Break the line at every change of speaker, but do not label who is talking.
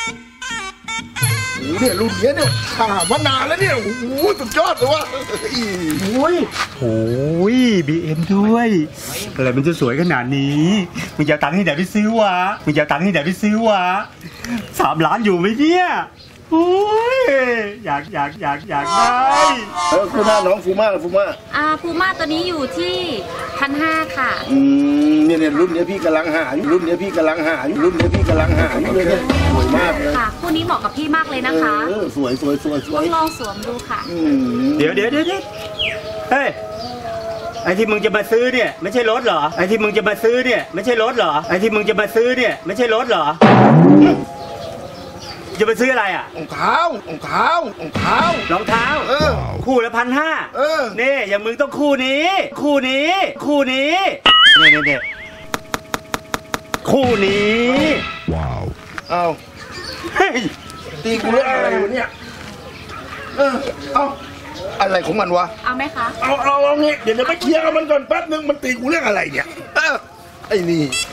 เนี่ยรุ่นเนี้ยเนี่ยหามานานแล้วเนี่ยโอ้โหสุดยอดเลยว่ะ
โอ้ยบีเอ็มด้วยอะไรมันจะสวยขนาดนี้มึงจะเอาตังค์ที่ไหนไปซื้อวะ3 ล้านอยู่ไหมเนี่ยโอ้ยอยากได้
คุณหน้าน้องฟูม่า
พูม่าตัวนี้อยู่ที่1,500ค่ะ
เนี่ยรุ่นนี้พี่กำลังหาอยู่เลยเนี่ยสวยมากเลย
ค่ะคู่นี้เหมาะกับพี่มากเลยนะคะ
สวย
ลองสวมดูค่ะ
เดี๋ยวเฮ้ยไอ้ที่มึงจะมาซื้อเนี่ยไม่ใช่รถเหรอจะไปซื้ออะไรอ่ะ
รองเท้า
คู่ละ1,500นี่อย่างมึงต้องคู่นี้เนี่ยคู่นี้
ว้าวเอาตีกูเรื่องอะไรวะเนี่ยเอาอะไรของมันวะ
เอาไหมคะ
เอางี้เดี๋ยวไปเคลียร์กับมันก่อนแป๊บนึงมันตีกูเรื่องอะไรเนี่ยไอ้นี่